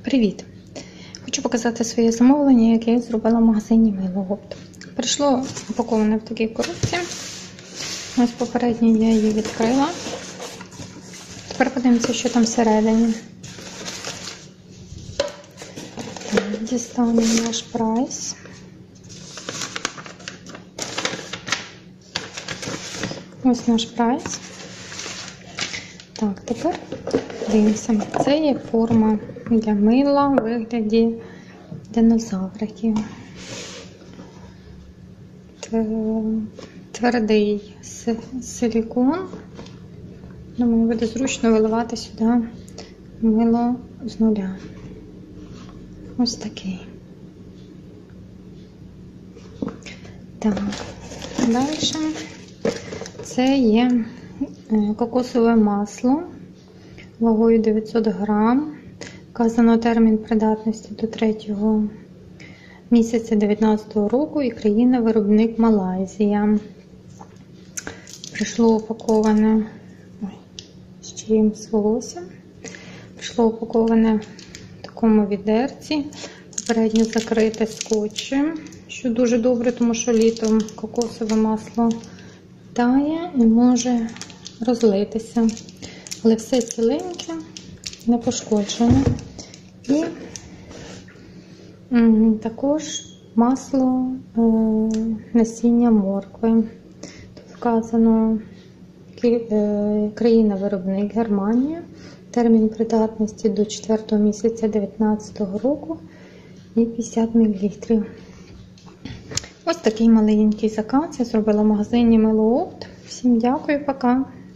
Привіт! Хочу показати своє замовлення, яке я зробила в магазині Мило. Прийшло упаковане в такій коробці. Ось попередньо я її відкрила. Тепер подивимося, що там всередині. Дістанемо наш прайс. Ось наш прайс. Так, тепер дивимося. Це є форма для мила у вигляді динозавриків. Твердий силікон. Думаю, буде зручно виливати сюди мило з нуля. Ось такий. Так, далі це є кокосове масло вагою 900 грам. Вказано термін придатності до 3-го місяця 2019 року і країна-виробник Малайзія. Прийшло упаковане з чиїмсь волоссям. Прийшло упаковане в такому відерці, попередньо закрите скотчем, що дуже добре, тому що літом кокосове масло тає і може розлитися. Але все ціленьке, не пошкоджене. І також масло насіння моркви. Тут вказано країна-виробник Германія. Термін придатності до 4-го місяця 2019 року і 50 мл. Ось такий маленький заказ я зробила в магазині Мило. Всім дякую, пока!